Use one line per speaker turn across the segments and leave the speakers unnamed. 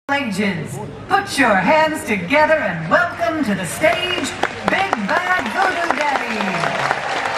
Legends, put your hands together and welcome to the stage, Big Bad Voodoo Daddy.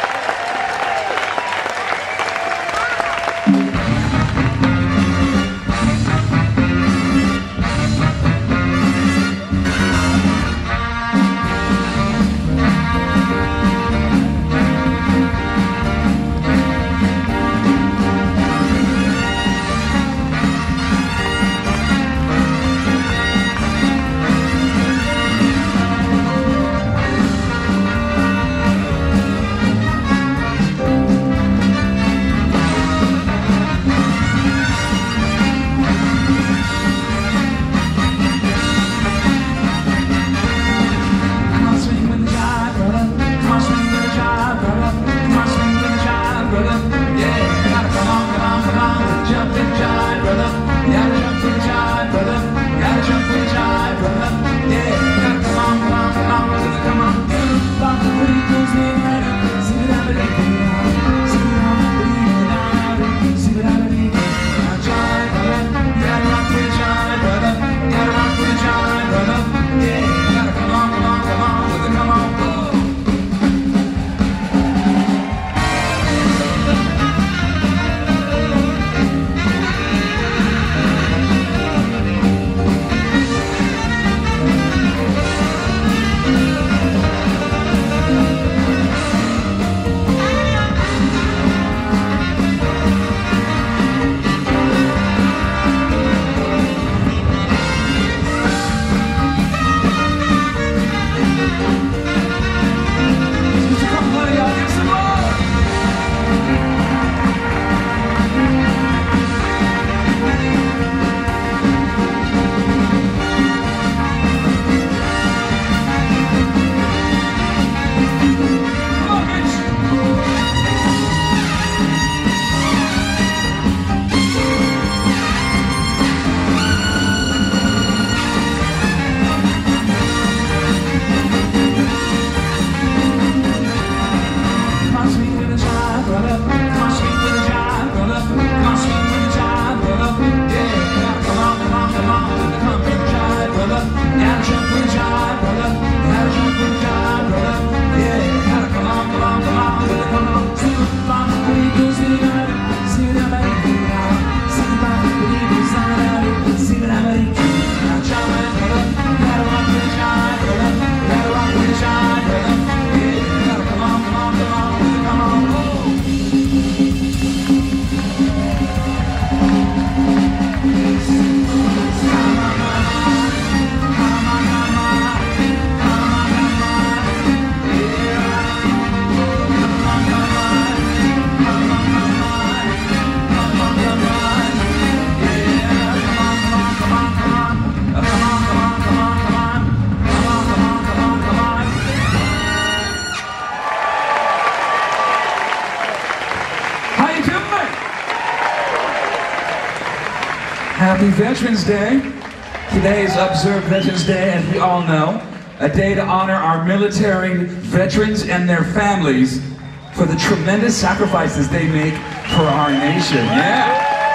Happy Veterans Day. Today is observed Veterans Day, as we all know, a day to honor our military veterans and their families for the tremendous sacrifices they make for our nation. Yeah.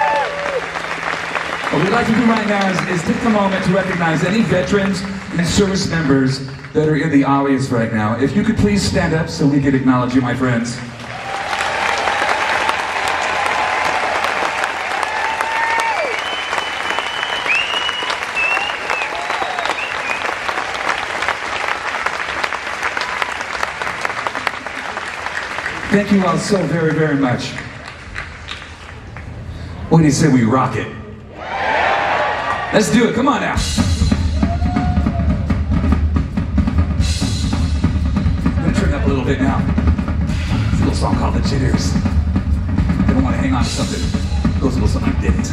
What we'd like to do right now is take a moment to recognize any veterans and service members that are in the audience right now. If you could please stand up so we could acknowledge you, my friends. Thank you all so very, very much. What do you say we rock it? Let's do it, come on now. I'm gonna turn it up a little bit now. It's a little song called The Jitters. I don't want to hang on to something. It goes a little something like this.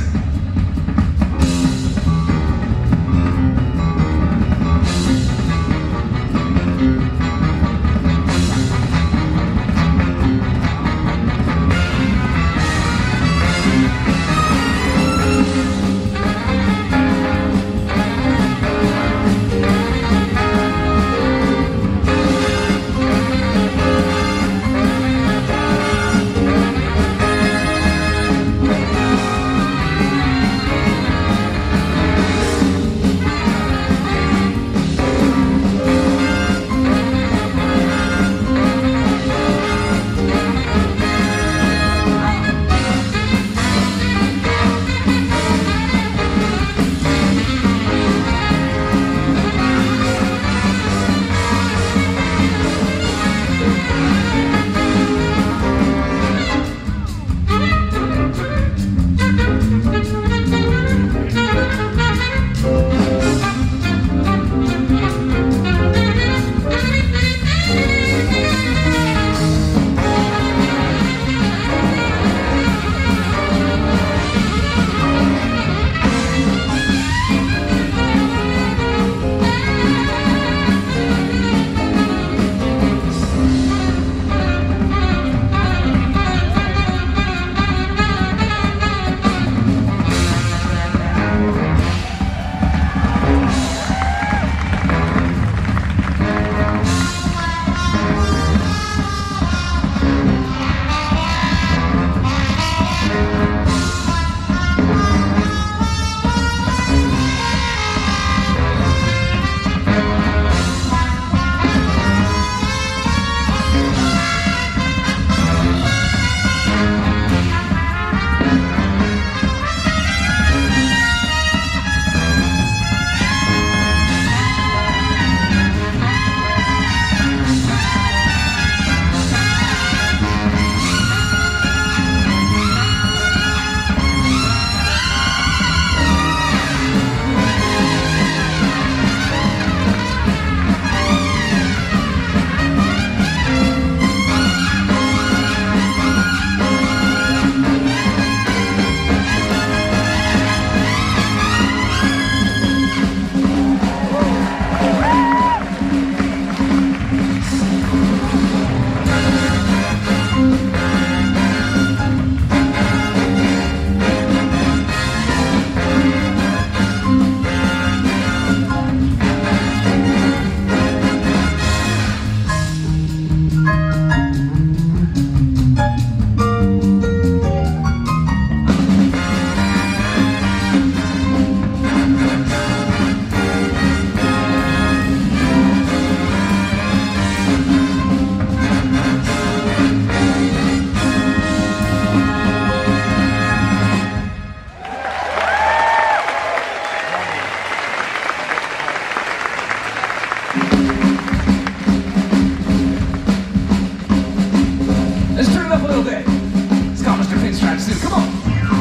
Let's turn it up a little bit. It's called Mr. Pinstripe Suit. Come on.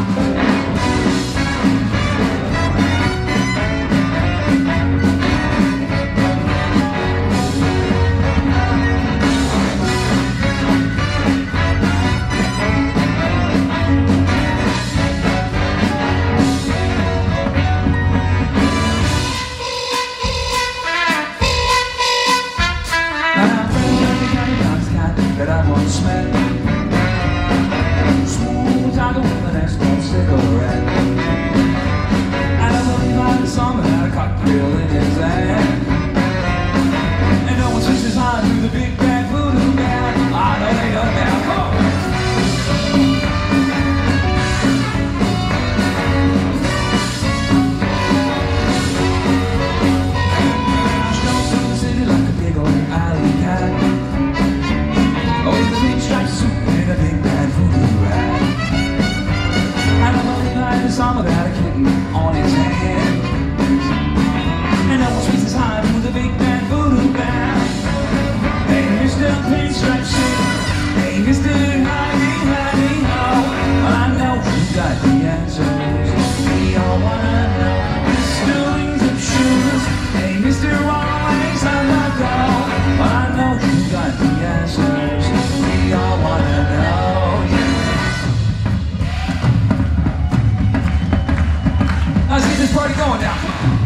That I once met, smooth like a woman that smokes cigarette, and I believe I'm the summer had a cocktail in his hand, and no one switches on to the big bad voodoo man. I know they don't now. Come on. Strolls through the city like a big old alley cat. Oh, in the big striped suit and a big bad voodoo rat, and a lonely night is summer that a kitten on his hand, and no one sweeps his hide with a big bad voodoo band. Hey, Mr. Pinstripe Suit, hey, Mr. Hidey-Hidey-Ho, well, I know you got the answers. We all wanna know Mr. Wings of Shoes, hey, Mr. Always on the go, well, I know you got the answers. We all wanna know, yeah. Let's get this party going now.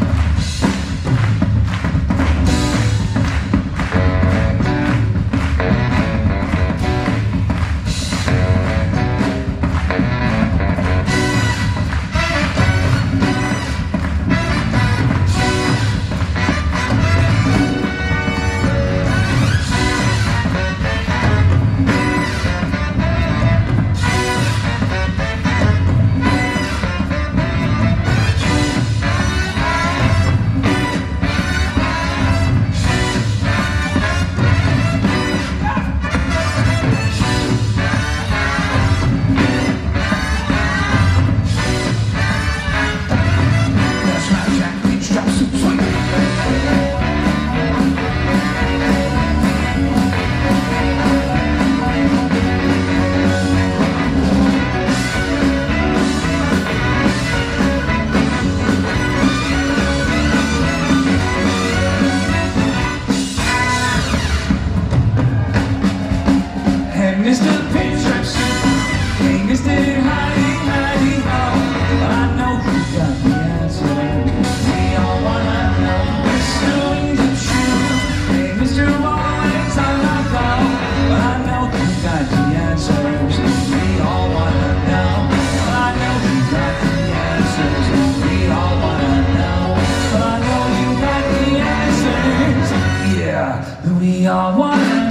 Mr. Pinstripe Suit, hey, Mr. Hidey-Hidey-Ho, well, I know you got the answer. We all wanna know Mr. Wings of Shoes, hey, Mr. Always on the go, well, I know you got the answers. We all wanna know, well, I know you got the answers. We all wanna know, well, I know you got the answers. Yeah, we all wanna know.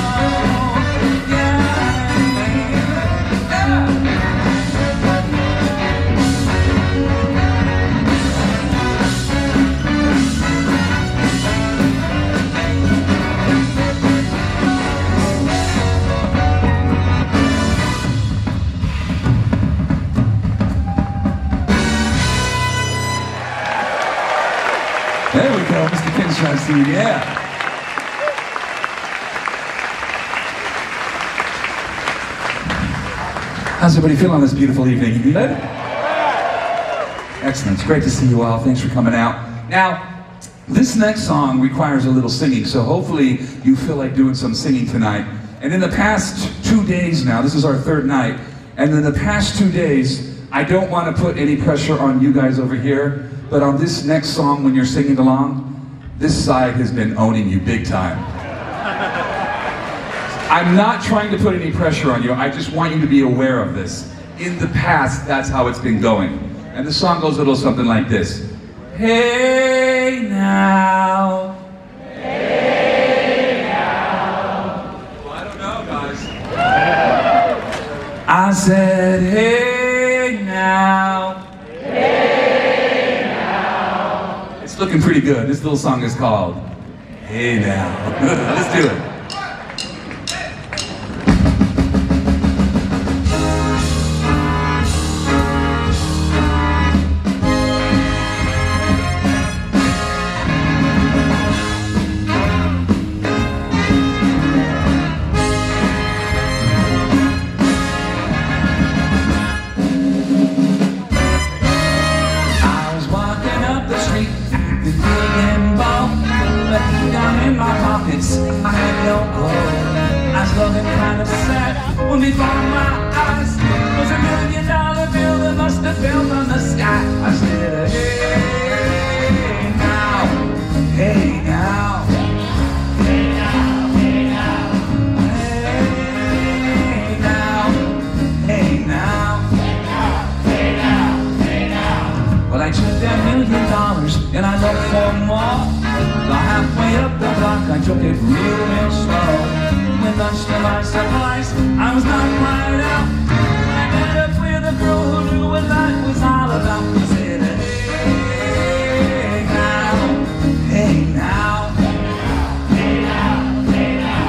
There we go, Mr. Pinstripe Suit, yeah. How's everybody feeling on this beautiful evening? You good? Excellent, it's great to see you all. Thanks for coming out. Now, this next song requires a little singing, so hopefully you feel like doing some singing tonight. And in the past 2 days now, this is our third night, and in the past 2 days, I don't want to put any pressure on you guys over here, but on this next song, when you're singing along, this side has been owning you big time. I'm not trying to put any pressure on you, I just want you to be aware of this. In the past, that's how it's been going. And the song goes a little something like this. Hey now. Hey now. Well, I don't know, guys. I said, hey now. Hey now. It's looking pretty good. This little song is called Hey Now. Let's do it. before my eyes was $1 million bill that must have fell from the sky. I said, hey now, hey now, hey now, hey now, hey now, hey now, hey now, hey now. Well, I took that $1 million and I looked for more. About halfway up the block, I took it real slow. When much to my surprise, I was knocked right out. I met up with a girl who knew what life was all about. I said, hey now, hey now, hey now, hey now,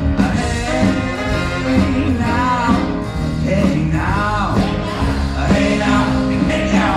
hey now, hey now, hey now, hey now.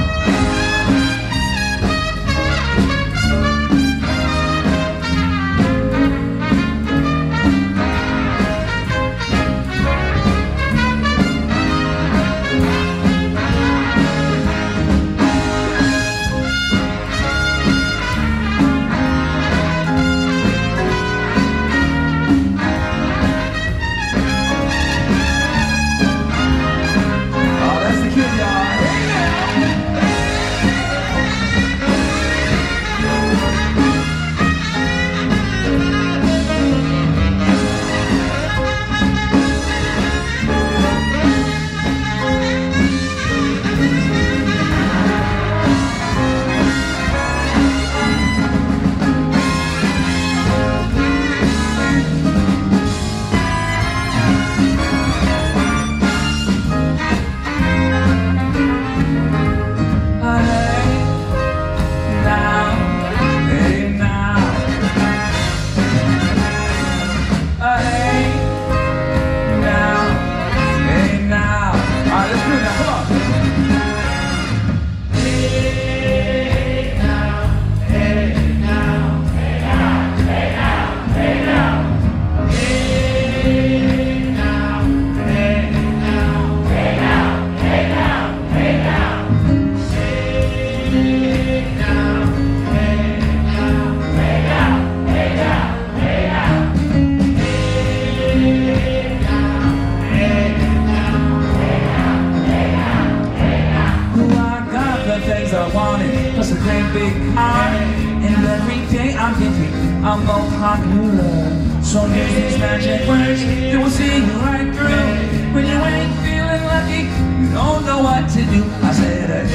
Plus a great big car, and every day I'm thinking I'm more popular. So here's these magic words that will see you right through. When you ain't feeling lucky, you don't know what to do. I said,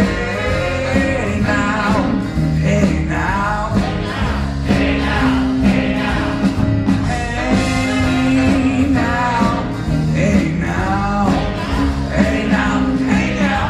hey now, hey now, hey now, hey now, hey now, hey now, hey now, hey now.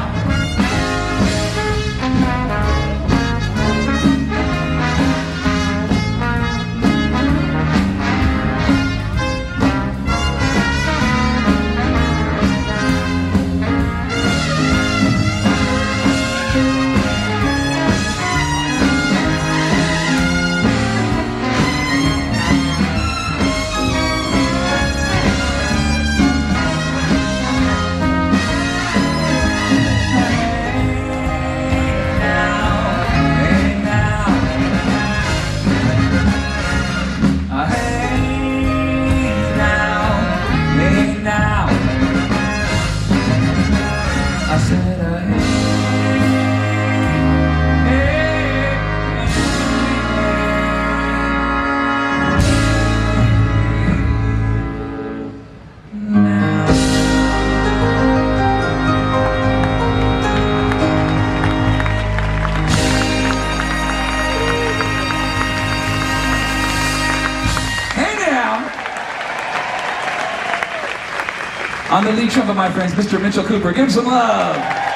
On the lead trumpet, my friends, Mr. Mitchell Cooper. Give him some love.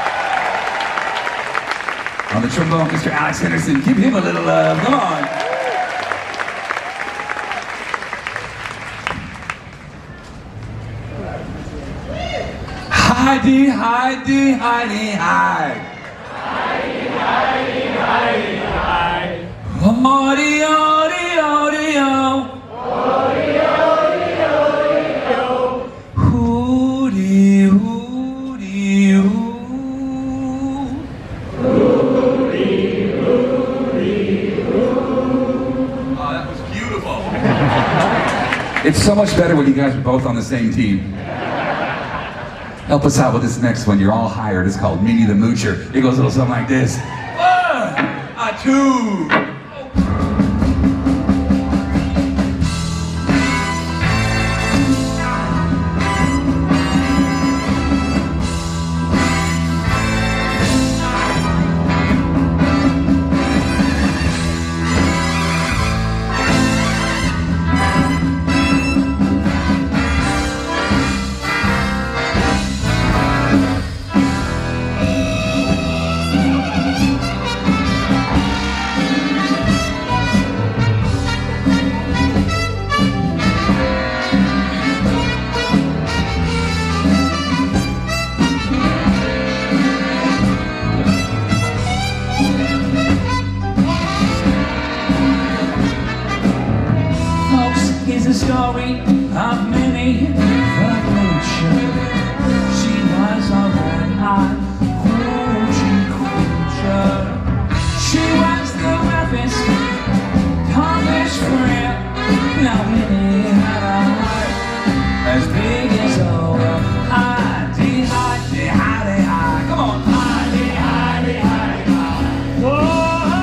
On the trombone, Mr. Alex Henderson. Give him a little love. Come on. Heidi, Heidi, Heidi, hi. Heidi, Heidi, Heidi, hi. Odi, odi, odi, oh. Odi, odi, odi, oh. Hooty, hooty, hoo. Hooty, hooty, hoo. Oh, that was beautiful. It's so much better when you guys are both on the same team. Help us out with this next one. You're all hired. It's called Minnie the Moocher. It goes a little something like this. 1, 2.
The story of Minnie the Moocher. She was a red-hot hoochie coocher. She was the roughest, toughest friend. Now Minnie had a heart as big as a high. Come on, high. Whoa.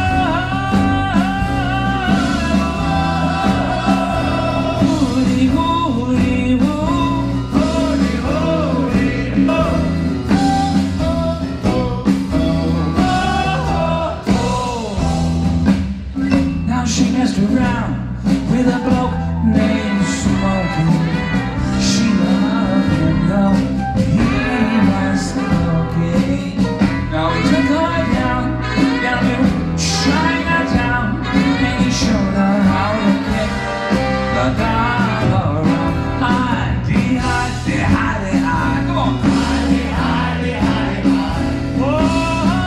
She messed around with a bloke named Smokey. She loved him though he was smoky. Now he took her down to Chinatown, and he showed her how to kick the dollar around. High. Come on. High. Whoa.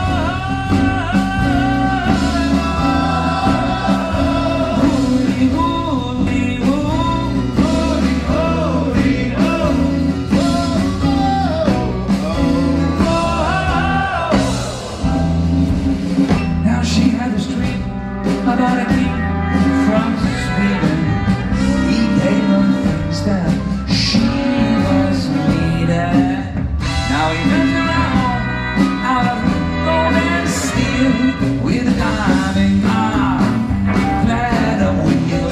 About a king from Sweden. He gave them things that she was needed. Now he lives in a home out of gold and steel with a diamond arm, glad of wheels.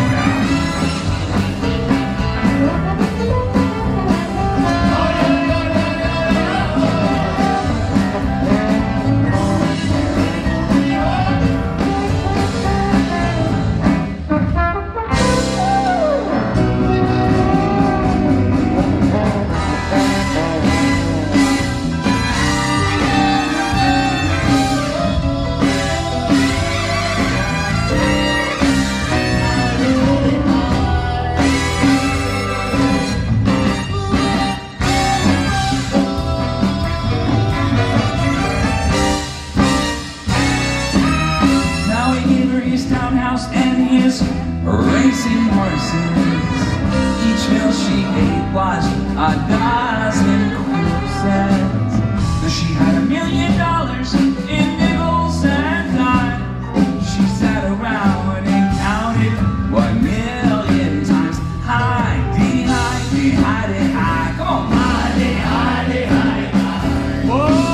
And his racing horses. Each meal she ate was a dozen corpses. So she had $1 million in nickels and dimes. She sat around and counted 1 million times. High. Come on, high. Whoa.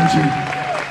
energy.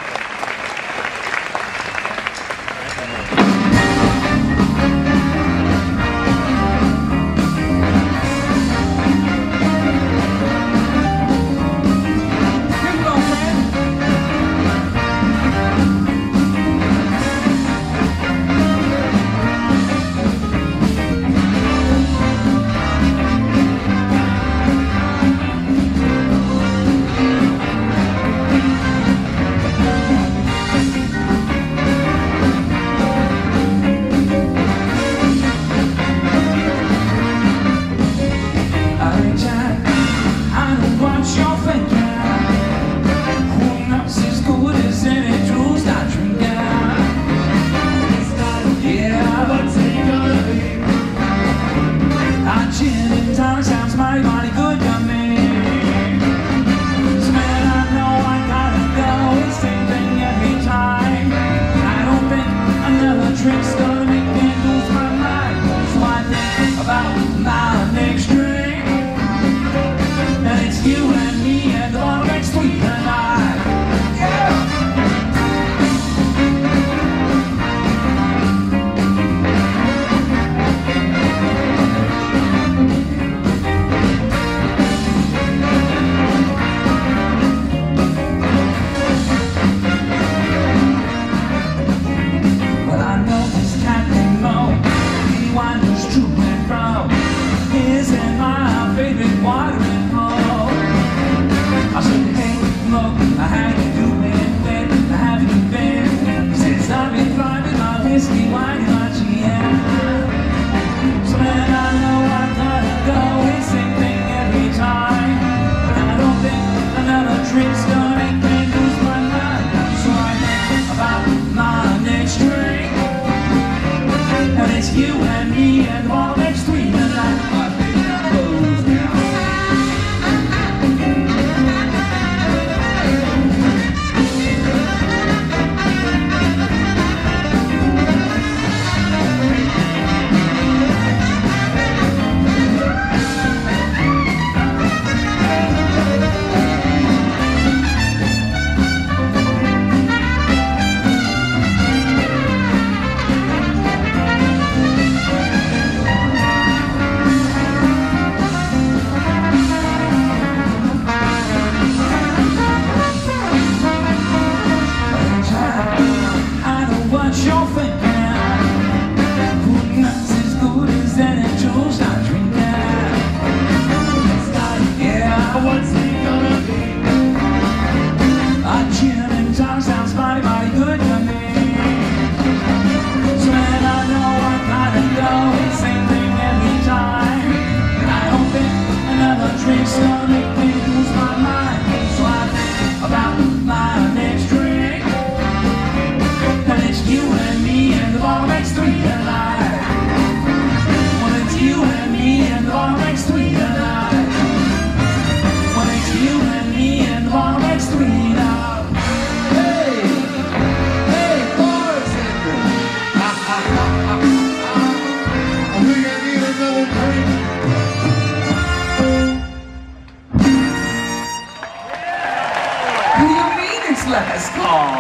Last call.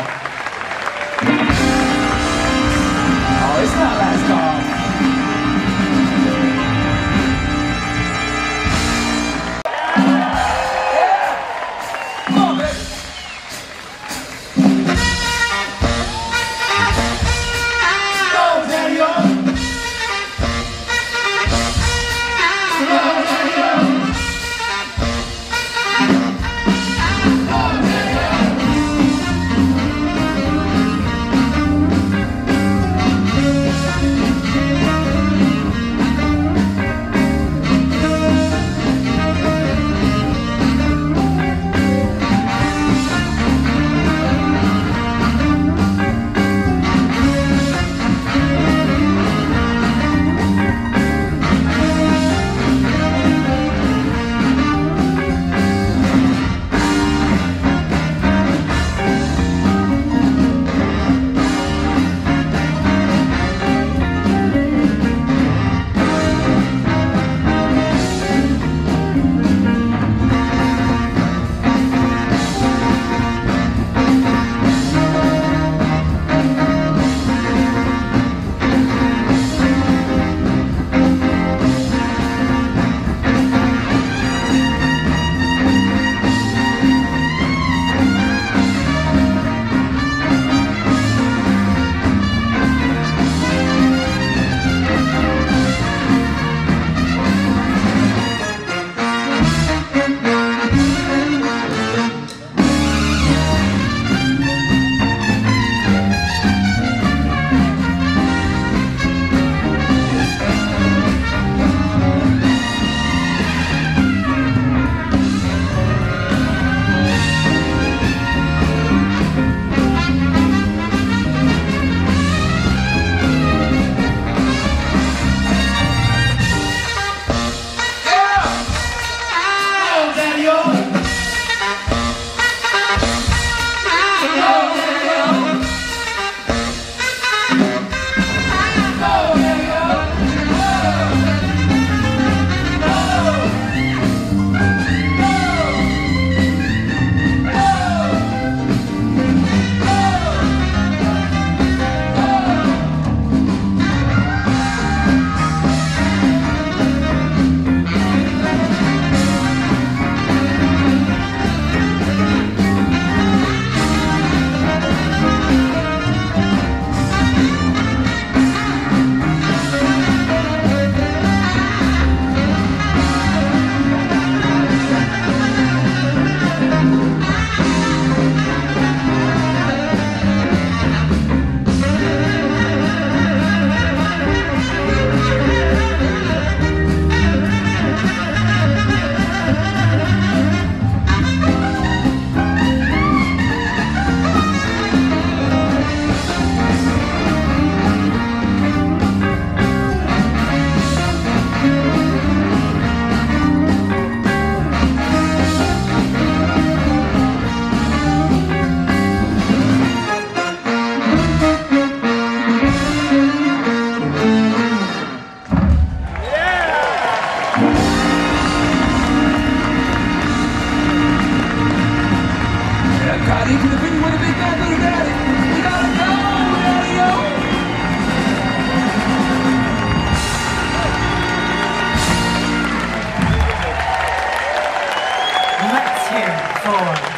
Oh, it's not last call. Come on, baby. Go, Daddy-o. Go, Daddy-o.
hear it for